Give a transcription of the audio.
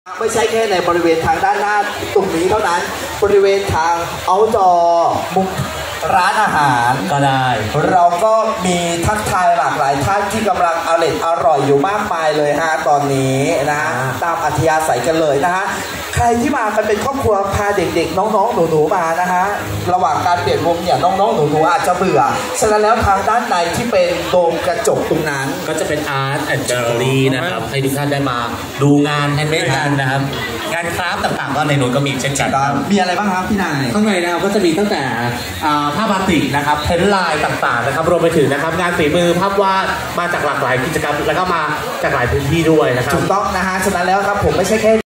ไม่ใช่แค่ในบริเวณทางด้านหน้าตรงนี้เท่านั้นบริเวณทางเอาท์ดอร์มุมร้านอาหารก็ได้เราก็มีทักทายหลากหลายท่านที่กำลังอร่อยอยู่มากมายเลยฮะตอนนี้นะตามอัธยาศัยกันเลยนะฮะใครที่มากันเป็นครอบครัวพาเด็กๆน้องๆหนูๆมานะฮะระหว่างการเปลี่ยนมุมเนี่ยน้องๆหนูๆอาจจะเบื่อฉะนั้นแล้วทางด้านในที่เป็นโดมกระจกตรงนั้นก็จะเป็นอาร์ตแอนด์แกลเลอรี่นะครับให้ทุกท่านได้มาดูงานแฮนด์เมดกันนะครับงานคราฟต์ต่างๆก็ในนู้นก็มีเช่นกันมีอะไรบ้างครับพี่นายข้างในนะครับก็จะมีตั้งแต่ผ้าบาติกนะครับเพ้นท์ลายต่างๆนะครับรวมไปถึงนะครับงานฝีมือภาพวาดมาจากหลากหลายกิจกรรมแล้วก็มาจากหลายพื้นที่ด้วยนะครับถูกต้องนะฮะฉะนั้นแล้วครับผมไม่ใช่แค่